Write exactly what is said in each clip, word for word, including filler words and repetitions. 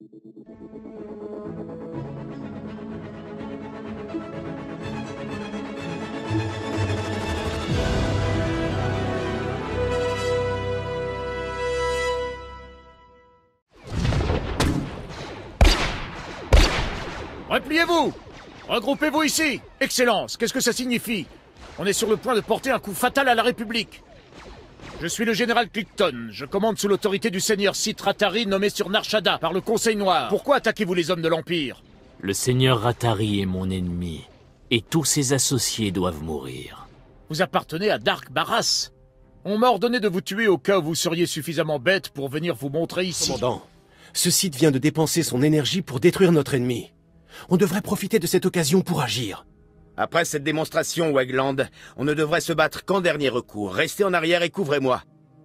Repliez-vous! Regroupez-vous ici! Excellence, qu'est-ce que ça signifie? On est sur le point de porter un coup fatal à la République. Je suis le général Clifton. Je commande sous l'autorité du seigneur Sith Rattari nommé sur Nar Shaddaa par le Conseil Noir. Pourquoi attaquez-vous les hommes de l'Empire? Le seigneur Rattari est mon ennemi, et tous ses associés doivent mourir. Vous appartenez à Dark Barras. On m'a ordonné de vous tuer au cas où vous seriez suffisamment bête pour venir vous montrer ici. Commandant, ce Sith vient de dépenser son énergie pour détruire notre ennemi. On devrait profiter de cette occasion pour agir. Après cette démonstration, Wegland, on ne devrait se battre qu'en dernier recours. Restez en arrière et couvrez-moi.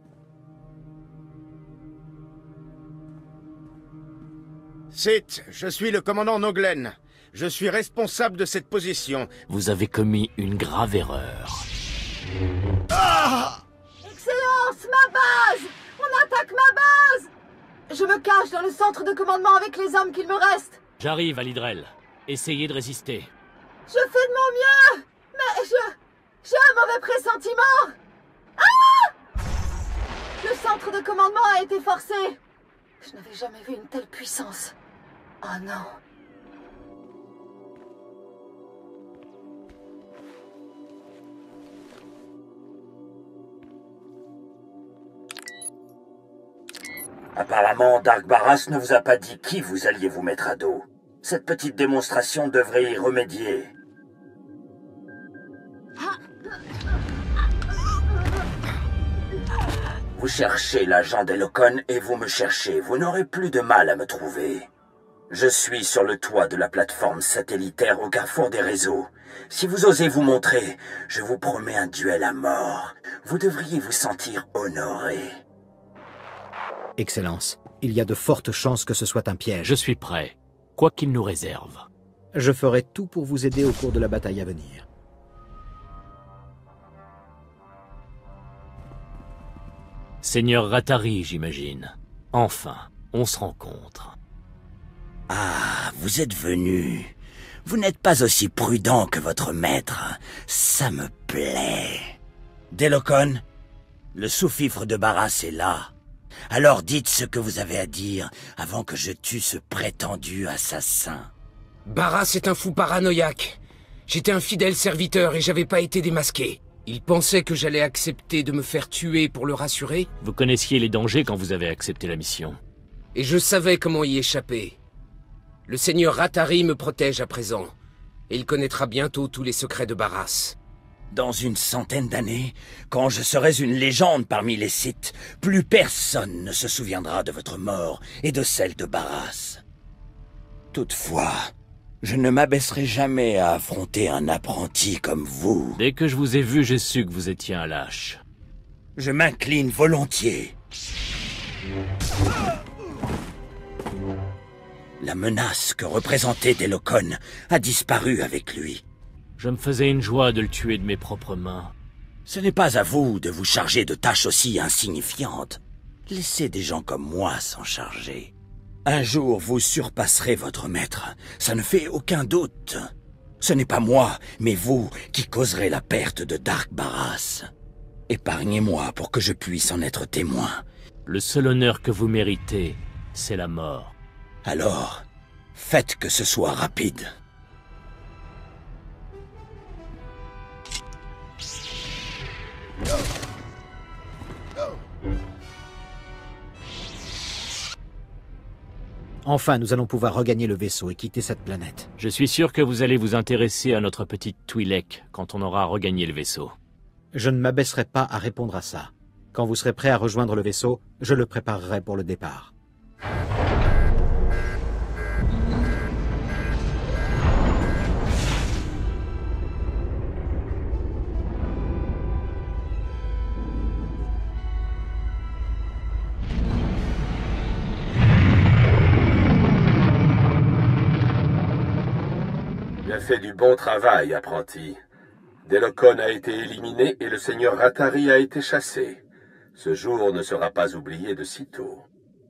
Sith, je suis le commandant Noglen. Je suis responsable de cette position. Vous avez commis une grave erreur. Ah! Excellence, ma base! On attaque ma base! Je me cache dans le centre de commandement avec les hommes qu'il me reste. J'arrive, Alidrel. Essayez de résister. Je fais de mon mieux! Mais je... j'ai un mauvais pressentiment! Ah! Le centre de commandement a été forcé! Je n'avais jamais vu une telle puissance. Oh non. Apparemment, Dark Barras ne vous a pas dit qui vous alliez vous mettre à dos. Cette petite démonstration devrait y remédier. Vous cherchez l'agent d'Elokon et vous me cherchez. Vous n'aurez plus de mal à me trouver. Je suis sur le toit de la plateforme satellitaire au carrefour des réseaux. Si vous osez vous montrer, je vous promets un duel à mort. Vous devriez vous sentir honoré. Excellence, il y a de fortes chances que ce soit un piège. Je suis prêt, quoi qu'il nous réserve. Je ferai tout pour vous aider au cours de la bataille à venir. Seigneur Rattari, j'imagine. Enfin, on se rencontre. Ah, vous êtes venu. Vous n'êtes pas aussi prudent que votre maître. Ça me plaît. Delokon, le sous-fifre de Barras est là. Alors dites ce que vous avez à dire avant que je tue ce prétendu assassin. Barras est un fou paranoïaque. J'étais un fidèle serviteur et j'avais pas été démasqué. Il pensait que j'allais accepter de me faire tuer pour le rassurer. Vous connaissiez les dangers quand vous avez accepté la mission. Et je savais comment y échapper. Le seigneur Rattari me protège à présent. Et il connaîtra bientôt tous les secrets de Barras. Dans une centaine d'années, quand je serai une légende parmi les Sith, plus personne ne se souviendra de votre mort et de celle de Barras. Toutefois, je ne m'abaisserai jamais à affronter un apprenti comme vous. Dès que je vous ai vu, j'ai su que vous étiez un lâche. Je m'incline volontiers. La menace que représentait Delokon a disparu avec lui. Je me faisais une joie de le tuer de mes propres mains. Ce n'est pas à vous de vous charger de tâches aussi insignifiantes. Laissez des gens comme moi s'en charger. Un jour, vous surpasserez votre maître. Ça ne fait aucun doute. Ce n'est pas moi, mais vous, qui causerez la perte de Dark Barras. Épargnez-moi pour que je puisse en être témoin. Le seul honneur que vous méritez, c'est la mort. Alors, faites que ce soit rapide. Enfin, nous allons pouvoir regagner le vaisseau et quitter cette planète. Je suis sûr que vous allez vous intéresser à notre petite Twi'lek quand on aura regagné le vaisseau. Je ne m'abaisserai pas à répondre à ça. Quand vous serez prêt à rejoindre le vaisseau, je le préparerai pour le départ. Tu as fait du bon travail, apprenti. Delokon a été éliminé et le seigneur Rattari a été chassé. Ce jour ne sera pas oublié de sitôt.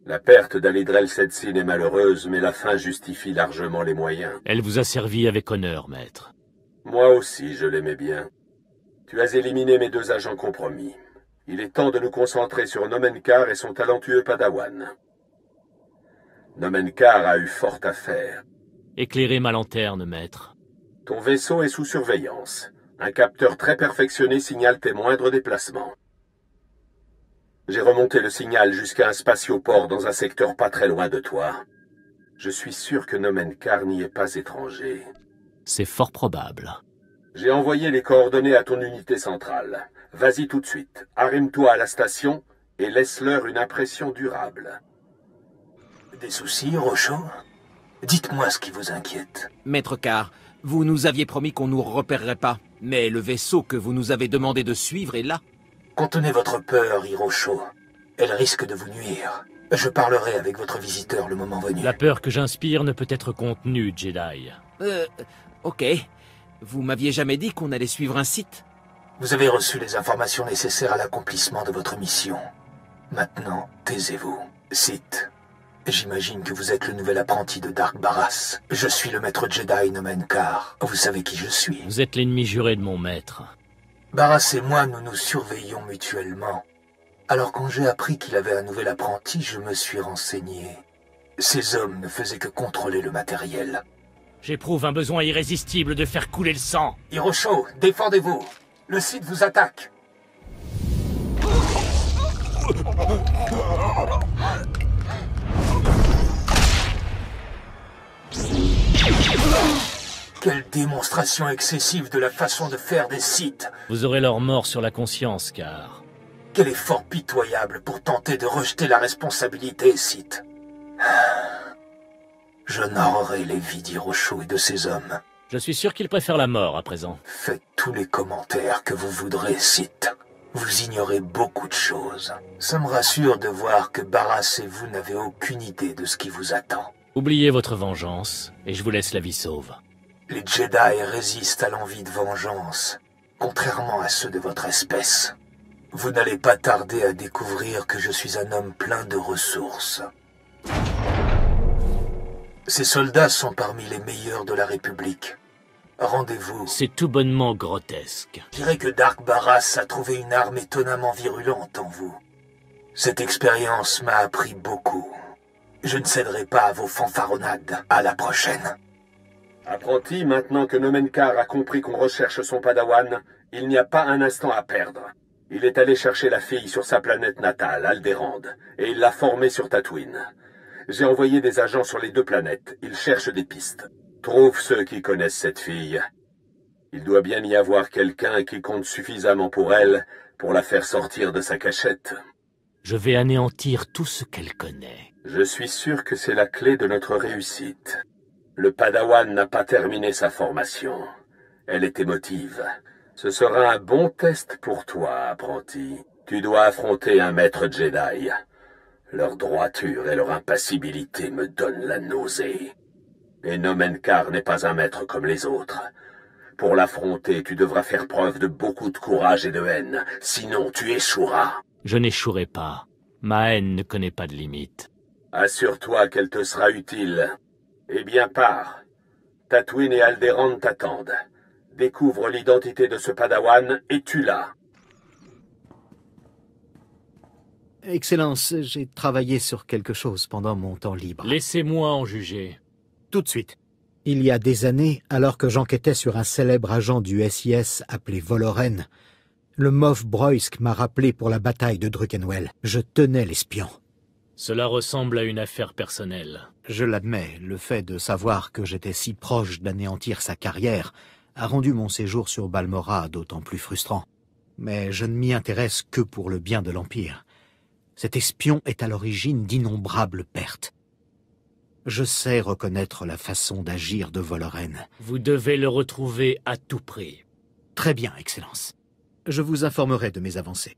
La perte d'Alidrel Setsin est malheureuse, mais la fin justifie largement les moyens. Elle vous a servi avec honneur, maître. Moi aussi, je l'aimais bien. Tu as éliminé mes deux agents compromis. Il est temps de nous concentrer sur Nomenkar et son talentueux padawan. Nomenkar a eu fort à faire. Éclairez ma lanterne, maître. Ton vaisseau est sous surveillance. Un capteur très perfectionné signale tes moindres déplacements. J'ai remonté le signal jusqu'à un spatioport dans un secteur pas très loin de toi. Je suis sûr que Nomenkar n'y est pas étranger. C'est fort probable. J'ai envoyé les coordonnées à ton unité centrale. Vas-y tout de suite, arrime-toi à la station et laisse-leur une impression durable. Des soucis, Rocho? Dites-moi ce qui vous inquiète. Maître Carr, vous nous aviez promis qu'on nous repérerait pas, mais le vaisseau que vous nous avez demandé de suivre est là. Contenez votre peur, Hirocho. Elle risque de vous nuire. Je parlerai avec votre visiteur le moment venu. La peur que j'inspire ne peut être contenue, Jedi. Euh, ok. Vous m'aviez jamais dit qu'on allait suivre un site? Vous avez reçu les informations nécessaires à l'accomplissement de votre mission. Maintenant, taisez-vous. Sith, j'imagine que vous êtes le nouvel apprenti de Dark Barras. Je suis le maître Jedi Nomenkar. Vous savez qui je suis. Vous êtes l'ennemi juré de mon maître. Barras et moi, nous nous surveillons mutuellement. Alors quand j'ai appris qu'il avait un nouvel apprenti, je me suis renseigné. Ces hommes ne faisaient que contrôler le matériel. J'éprouve un besoin irrésistible de faire couler le sang. Hirocho, défendez-vous. Le site vous attaque. Quelle démonstration excessive de la façon de faire des Sith. Vous aurez leur mort sur la conscience, car... Quel effort pitoyable pour tenter de rejeter la responsabilité, Sith. J'honorerai les vies d'Hirocho et de ses hommes. Je suis sûr qu'ils préfèrent la mort à présent. Faites tous les commentaires que vous voudrez, Sith. Vous ignorez beaucoup de choses. Ça me rassure de voir que Barras et vous n'avez aucune idée de ce qui vous attend. Oubliez votre vengeance, et je vous laisse la vie sauve. Les Jedi résistent à l'envie de vengeance, contrairement à ceux de votre espèce. Vous n'allez pas tarder à découvrir que je suis un homme plein de ressources. Ces soldats sont parmi les meilleurs de la République. Rendez-vous. C'est tout bonnement grotesque. Je dirais que Dark Barras a trouvé une arme étonnamment virulente en vous. Cette expérience m'a appris beaucoup. Je ne céderai pas à vos fanfaronnades. À la prochaine. Apprenti, maintenant que Nomenkar a compris qu'on recherche son padawan, il n'y a pas un instant à perdre. Il est allé chercher la fille sur sa planète natale, Alderaan, et il l'a formée sur Tatooine. J'ai envoyé des agents sur les deux planètes. Ils cherchent des pistes. Trouve ceux qui connaissent cette fille. Il doit bien y avoir quelqu'un qui compte suffisamment pour elle pour la faire sortir de sa cachette. Je vais anéantir tout ce qu'elle connaît. Je suis sûr que c'est la clé de notre réussite. Le padawan n'a pas terminé sa formation. Elle est émotive. Ce sera un bon test pour toi, apprenti. Tu dois affronter un maître Jedi. Leur droiture et leur impassibilité me donnent la nausée. Et Nomenkar n'est pas un maître comme les autres. Pour l'affronter, tu devras faire preuve de beaucoup de courage et de haine, sinon tu échoueras. Je n'échouerai pas. Ma haine ne connaît pas de limite. Assure-toi qu'elle te sera utile. Eh bien, pars. Tatooine et Alderaan t'attendent. Découvre l'identité de ce padawan et tue-la. Excellence, j'ai travaillé sur quelque chose pendant mon temps libre. Laissez-moi en juger. Tout de suite. Il y a des années, alors que j'enquêtais sur un célèbre agent du S I S appelé Voloren, le Moff Broysk m'a rappelé pour la bataille de Drukenwell. Je tenais l'espion. Cela ressemble à une affaire personnelle. Je l'admets, le fait de savoir que j'étais si proche d'anéantir sa carrière a rendu mon séjour sur Balmorra d'autant plus frustrant. Mais je ne m'y intéresse que pour le bien de l'Empire. Cet espion est à l'origine d'innombrables pertes. Je sais reconnaître la façon d'agir de Voloren. Vous devez le retrouver à tout prix. Très bien, Excellence. Je vous informerai de mes avancées.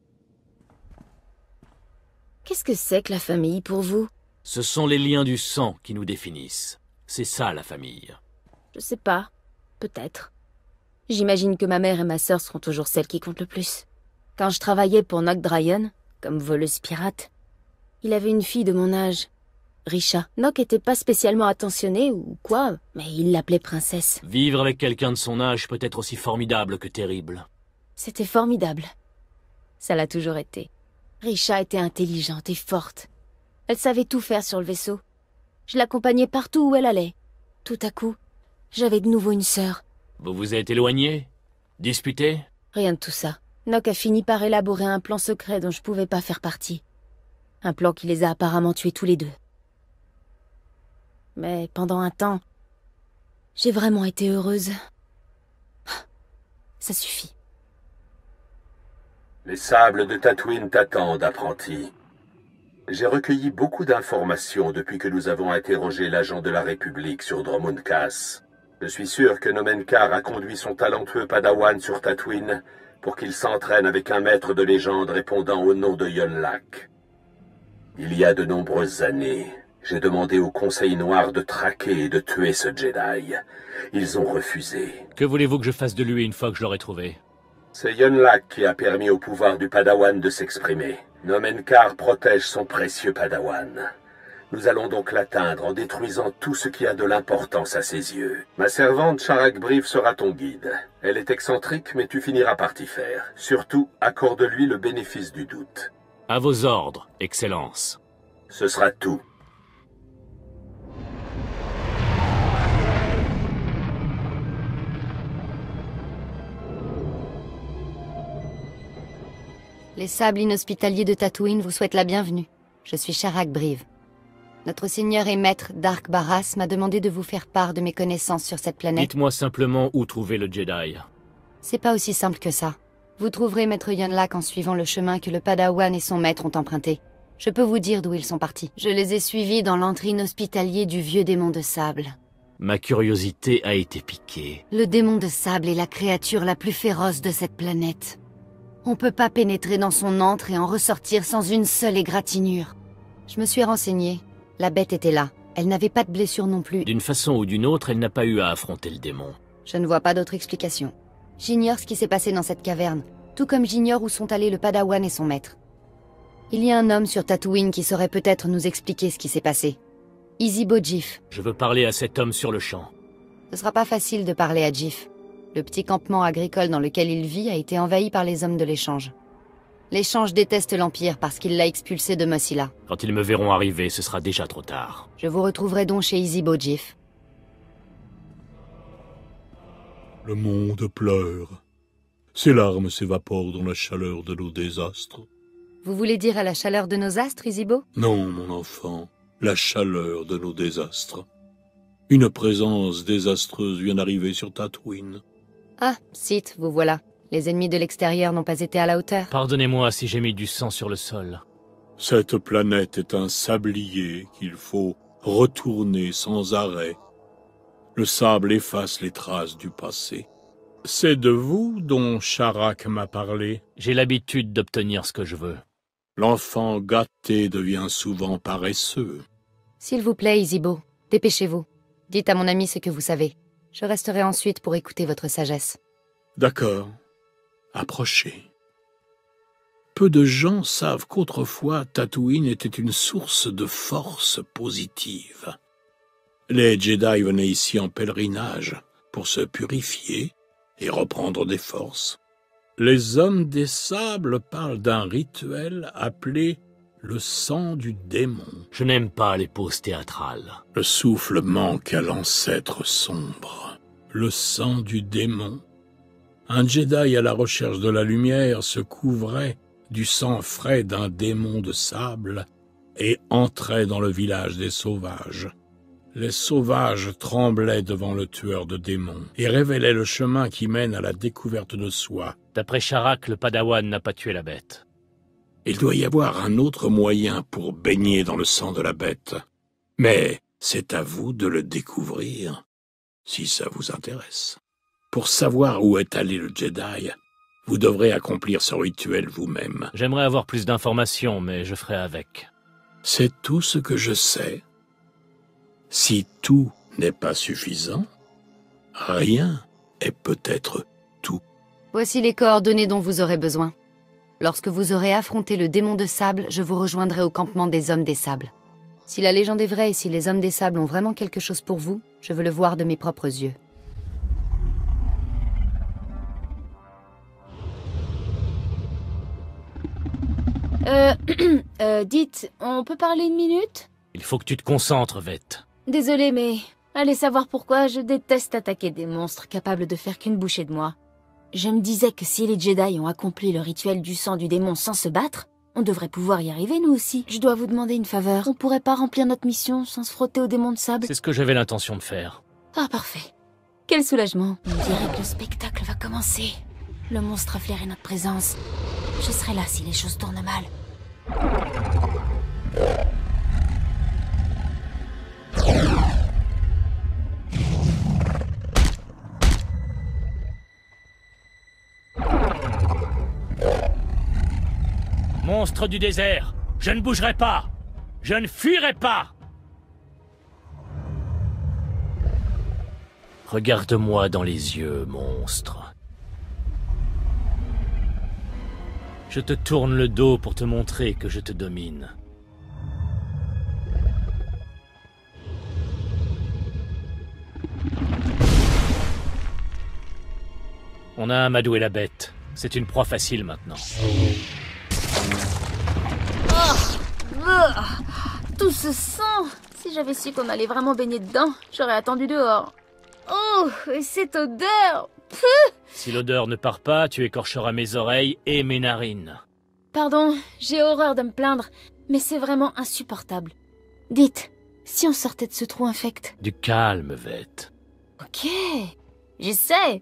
Qu'est-ce que c'est que la famille pour vous? Ce sont les liens du sang qui nous définissent. C'est ça, la famille. Je sais pas. Peut-être. J'imagine que ma mère et ma sœur seront toujours celles qui comptent le plus. Quand je travaillais pour Nogdrayon, comme voleuse pirate, Il avait une fille de mon âge, Risha. Nock était pas spécialement attentionné ou quoi, mais il l'appelait princesse. Vivre avec quelqu'un de son âge peut être aussi formidable que terrible. C'était formidable. Ça l'a toujours été. Risha était intelligente et forte. Elle savait tout faire sur le vaisseau. Je l'accompagnais partout où elle allait. Tout à coup, j'avais de nouveau une sœur. Vous vous êtes éloigné? Disputé? Rien de tout ça. Nock a fini par élaborer un plan secret dont je pouvais pas faire partie. Un plan qui les a apparemment tués tous les deux. Mais pendant un temps, j'ai vraiment été heureuse. Ça suffit. Les sables de Tatooine t'attendent, apprenti. J'ai recueilli beaucoup d'informations depuis que nous avons interrogé l'agent de la République sur Dromund Kaas. Je suis sûr que Nomenkar a conduit son talentueux padawan sur Tatooine pour qu'il s'entraîne avec un maître de légende répondant au nom de Yonlak. Il y a de nombreuses années, j'ai demandé au Conseil Noir de traquer et de tuer ce Jedi. Ils ont refusé. Que voulez-vous que je fasse de lui une fois que je l'aurai trouvé? C'est Yonlak qui a permis au pouvoir du padawan de s'exprimer. Nomenkar protège son précieux padawan. Nous allons donc l'atteindre en détruisant tout ce qui a de l'importance à ses yeux. Ma servante Sharak Brive sera ton guide. Elle est excentrique, mais tu finiras par t'y faire. Surtout, accorde-lui le bénéfice du doute. À vos ordres, Excellence. Ce sera tout. Les sables inhospitaliers de Tatooine vous souhaitent la bienvenue. Je suis Sharak Brive. Notre seigneur et maître Dark Barras m'a demandé de vous faire part de mes connaissances sur cette planète. Dites-moi simplement où trouver le Jedi. C'est pas aussi simple que ça. Vous trouverez maître Yonlak en suivant le chemin que le padawan et son maître ont emprunté. Je peux vous dire d'où ils sont partis. Je les ai suivis dans l'antre inhospitalier du vieux démon de sable. Ma curiosité a été piquée. Le démon de sable est la créature la plus féroce de cette planète. On peut pas pénétrer dans son antre et en ressortir sans une seule égratignure. Je me suis renseignée. La bête était là. Elle n'avait pas de blessure non plus. D'une façon ou d'une autre, elle n'a pas eu à affronter le démon. Je ne vois pas d'autre explication. J'ignore ce qui s'est passé dans cette caverne, tout comme j'ignore où sont allés le padawan et son maître. Il y a un homme sur Tatooine qui saurait peut-être nous expliquer ce qui s'est passé. Izibo Jif. Je veux parler à cet homme sur le champ. Ce sera pas facile de parler à Jif. Le petit campement agricole dans lequel il vit a été envahi par les hommes de l'échange. L'échange déteste l'Empire parce qu'il l'a expulsé de Mosila. Quand ils me verront arriver, ce sera déjà trop tard. Je vous retrouverai donc chez Izibo Jif. Le monde pleure. Ses larmes s'évaporent dans la chaleur de nos désastres. Vous voulez dire à la chaleur de nos astres, Izibo? Non, mon enfant, la chaleur de nos désastres. Une présence désastreuse vient d'arriver sur Tatooine. Ah, Sith, vous voilà. Les ennemis de l'extérieur n'ont pas été à la hauteur. Pardonnez-moi si j'ai mis du sang sur le sol. Cette planète est un sablier qu'il faut retourner sans arrêt. Le sable efface les traces du passé. C'est de vous dont Sharak m'a parlé. J'ai l'habitude d'obtenir ce que je veux. L'enfant gâté devient souvent paresseux. S'il vous plaît, Izibo, dépêchez-vous. Dites à mon ami ce que vous savez. Je resterai ensuite pour écouter votre sagesse. D'accord. Approchez. Peu de gens savent qu'autrefois Tatooine était une source de force positive. Les Jedi venaient ici en pèlerinage pour se purifier et reprendre des forces. Les hommes des sables parlent d'un rituel appelé le sang du démon. Je n'aime pas les poses théâtrales. Le souffle manque à l'ancêtre sombre. Le sang du démon. Un Jedi à la recherche de la lumière se couvrait du sang frais d'un démon de sable et entrait dans le village des sauvages. Les sauvages tremblaient devant le tueur de démons et révélaient le chemin qui mène à la découverte de soi. D'après Sharak, le padawan n'a pas tué la bête. Il doit y avoir un autre moyen pour baigner dans le sang de la bête. Mais c'est à vous de le découvrir, si ça vous intéresse. Pour savoir où est allé le Jedi, vous devrez accomplir ce rituel vous-même. J'aimerais avoir plus d'informations, mais je ferai avec. C'est tout ce que je sais. Si tout n'est pas suffisant, rien est peut-être tout. Voici les coordonnées dont vous aurez besoin. Lorsque vous aurez affronté le démon de sable, je vous rejoindrai au campement des Hommes des Sables. Si la légende est vraie et si les Hommes des Sables ont vraiment quelque chose pour vous, je veux le voir de mes propres yeux. Euh... euh dites, on peut parler une minute? Il faut que tu te concentres, Vette. Désolée, mais... allez savoir pourquoi je déteste attaquer des monstres capables de faire qu'une bouchée de moi. Je me disais que si les Jedi ont accompli le rituel du sang du démon sans se battre, on devrait pouvoir y arriver nous aussi. Je dois vous demander une faveur. On pourrait pas remplir notre mission sans se frotter au démon de sable? C'est ce que j'avais l'intention de faire. Ah, parfait. Quel soulagement. On dirait que le spectacle va commencer. Le monstre a flairé notre présence. Je serai là si les choses tournent mal. Monstre du désert, je ne bougerai pas. Je ne fuirai pas. Regarde-moi dans les yeux, monstre. Je te tourne le dos pour te montrer que je te domine. On a amadoué la bête. C'est une proie facile maintenant. Oh, tout ce sang! Si j'avais su qu'on allait vraiment baigner dedans, j'aurais attendu dehors. Oh, et cette odeur! Puh! Si l'odeur ne part pas, tu écorcheras mes oreilles et mes narines. Pardon, j'ai horreur de me plaindre, mais c'est vraiment insupportable. Dites, si on sortait de ce trou infect? Du calme, Vette. Ok, j'essaie.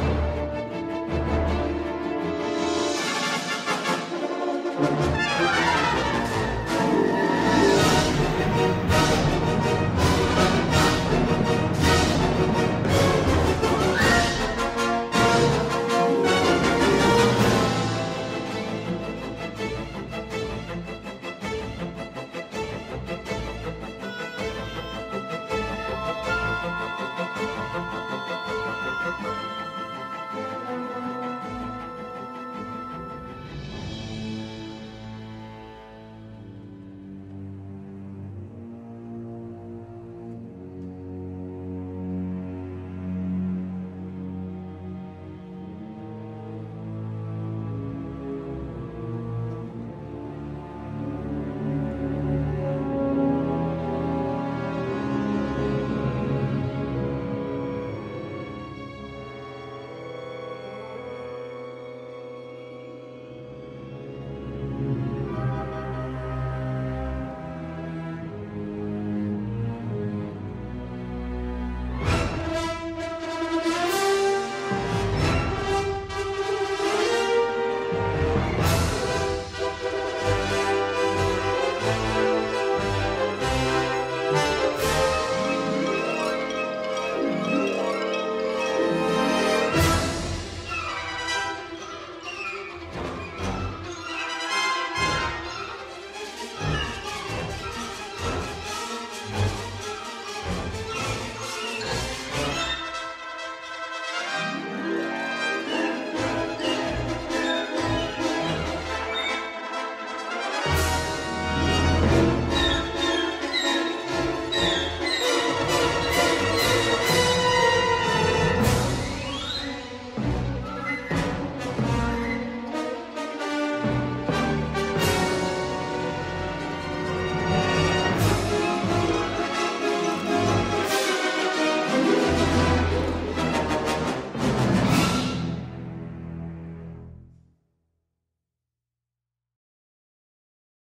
Thank you.